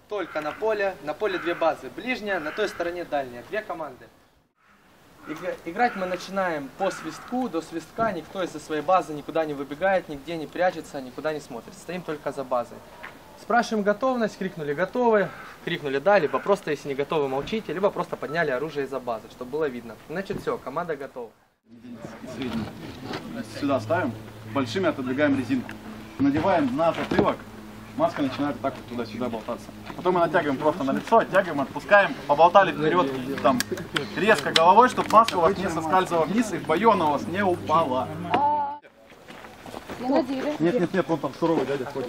только на поле две базы, ближняя, на той стороне дальняя, две команды. Играть мы начинаем по свистку, до свистка, никто из-за своей базы никуда не выбегает, нигде не прячется, никуда не смотрит, стоим только за базой. Спрашиваем готовность, крикнули готовы, крикнули да, либо просто если не готовы молчите, либо просто подняли оружие из-за базы, чтобы было видно. Значит все, команда готова. Сюда ставим, большими отодвигаем резинку, надеваем на затылок. Маска начинает так вот туда-сюда болтаться. Потом мы натягиваем просто на лицо, оттягиваем, отпускаем, поболтали вперед, там, резко головой, чтобы маска у вас не соскальзывала вниз и в бою она у вас не упала. Нет, вон там суровый дядя ходит.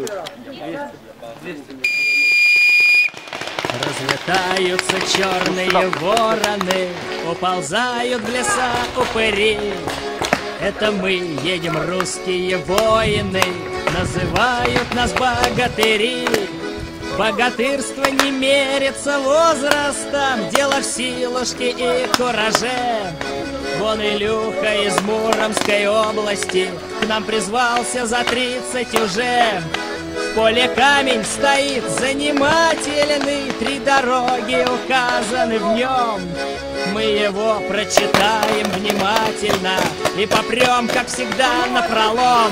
Разлетаются черные вороны, уползают в леса упыри. Это мы едем, русские воины, называют нас богатыри. Богатырство не мерится возрастом, дело в силушке и кураже. Вон Илюха из Муромской области к нам призвался за 30 уже. В поле камень стоит занимательный, 3 дороги указаны в нем. Мы его прочитаем внимательно и попрем, как всегда, напролом.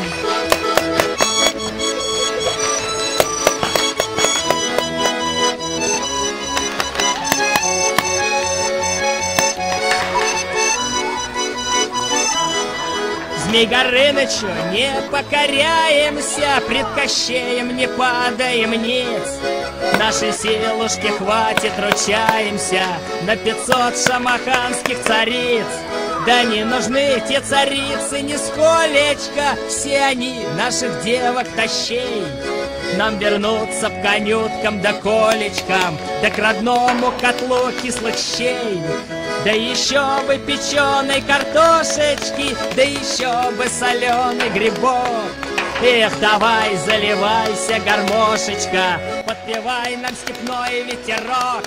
Змей Горынычу не покоряемся, пред Кощеем не падаем ниц. Нашей силушки хватит, ручаемся, на 500 шамаханских цариц. Да не нужны те царицы нисколечко, все они наших девок тащей. Нам вернуться к конюткам да колечкам, да к родному котлу кислых щей. Да еще бы печеной картошечки, да еще бы соленый грибок. Эх, давай, заливайся, гармошечка, подпевай нам степной ветерок.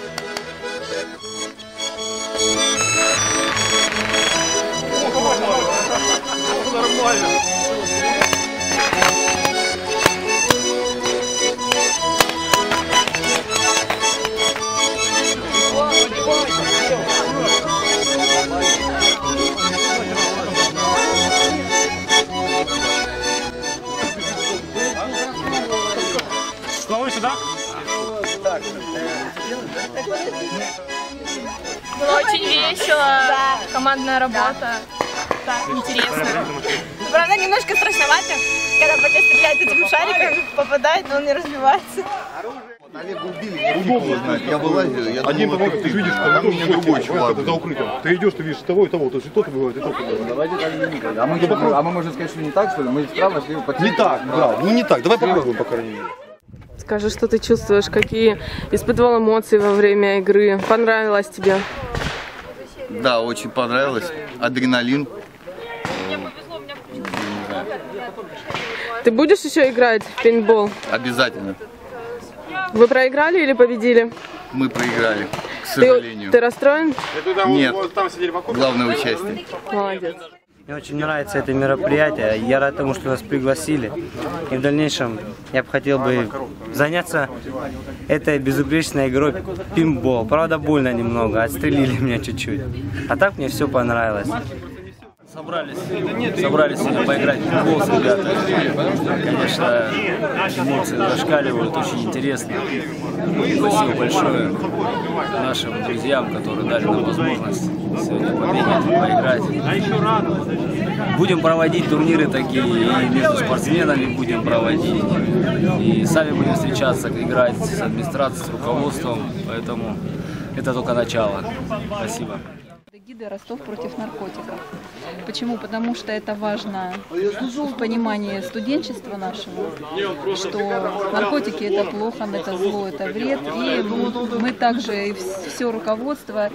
Нормально. Снова сюда? Было очень весело, да. Командная работа, да. Интересно. Правда, немножко страшновато, когда батя стреляет этим шариком, попадает, но он не разбивается. Олега убили, удобно знать. Я вылазил, я один думал, ты видишь, что у меня другой чувак. За укрытием. Ты идешь, ты видишь того и того, то есть и то бывает, и то бывает. Давайте так не никак. А мы можем сказать, что не так, что ли? Мы справа шли по Не так, да, ну не так. Давай попробуем, по крайней мере. Скажи, что ты чувствуешь, какие испытывал эмоции во время игры? Понравилось тебе? Да, очень понравилось. Адреналин. Ты будешь еще играть в пейнтбол? Обязательно. Вы проиграли или победили? Мы проиграли, к сожалению. Ты расстроен? Нет, главное участие. Молодец. Мне очень нравится это мероприятие. Я рад тому, что нас пригласили. И в дальнейшем я бы хотел заняться этой безупречной игрой пейнтбол. Правда, больно немного, отстрелили меня чуть-чуть. А так мне все понравилось. Собрались сегодня поиграть в футбол с ребятами. Конечно, эмоции зашкаливают, очень интересно. Спасибо большое нашим друзьям, которые дали нам возможность сегодня побегать, поиграть. Будем проводить турниры такие, и между спортсменами будем проводить. И сами будем встречаться, играть с администрацией, с руководством. Поэтому это только начало. Спасибо. Гиды Ростов против наркотиков. Почему? Потому что это важно в понимании студенчества нашего, что наркотики это плохо, это зло, это вред. И мы также, и все руководство,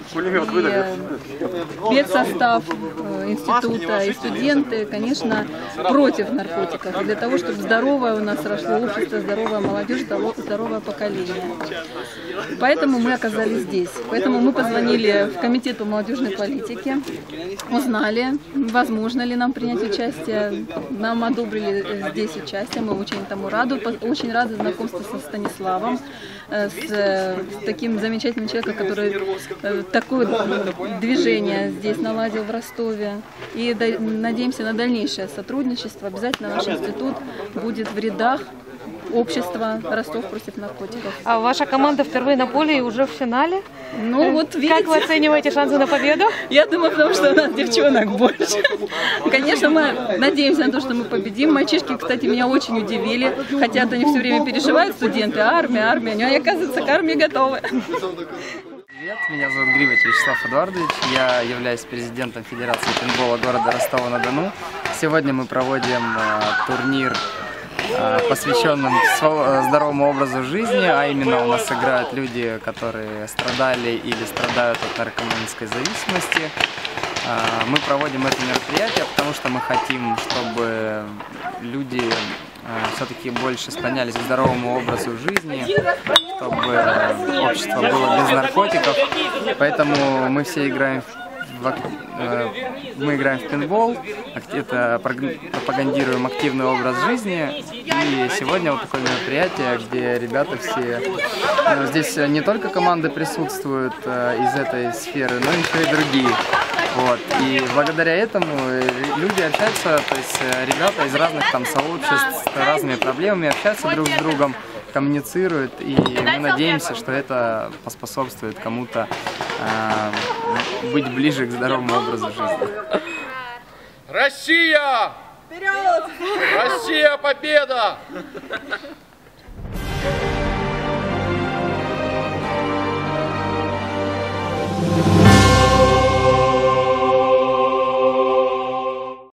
и педсостав института, и студенты, конечно, против наркотиков. И для того, чтобы здоровое у нас росло общество, здоровая молодежь, здоровое поколение. Поэтому мы оказались здесь. Поэтому мы позвонили в комитет по молодежной политики, узнали, возможно ли нам принять участие. Нам одобрили здесь участие, мы очень этому рады. Очень рады знакомству со Станиславом, с таким замечательным человеком, который такое движение здесь наладил в Ростове. И надеемся на дальнейшее сотрудничество. Обязательно наш институт будет в рядах общества Ростов против наркотиков. А ваша команда впервые на поле и уже в финале? Ну вот видите. Как вы оцениваете шансы на победу? Я думаю, потому что у нас девчонок больше. Конечно, мы надеемся на то, что мы победим. Мальчишки, кстати, меня очень удивили. Хотят они все время переживают, студенты, армия. Они, оказывается, к армии готовы. Привет, меня зовут Гривач Вячеслав Эдуардович, я являюсь президентом Федерации пейнтбола города Ростова-на-Дону. Сегодня мы проводим турнир, посвященным здоровому образу жизни, а именно у нас играют люди, которые страдали или страдают от наркоманской зависимости. Мы проводим это мероприятие, потому что мы хотим, чтобы люди все-таки больше склонялись к здоровому образу жизни, чтобы общество было без наркотиков. Поэтому мы все играем в пейнтбол, это пропагандируем активный образ жизни. И сегодня вот такое мероприятие, где ребята все... Здесь не только команды присутствуют из этой сферы, но еще и другие. Вот. И благодаря этому люди общаются, то есть ребята из разных там сообществ с разными проблемами общаются друг с другом, коммуницируют, и мы надеемся, что это поспособствует кому-то быть ближе к здоровому образу жизни. Россия! Вперед! Россия, победа!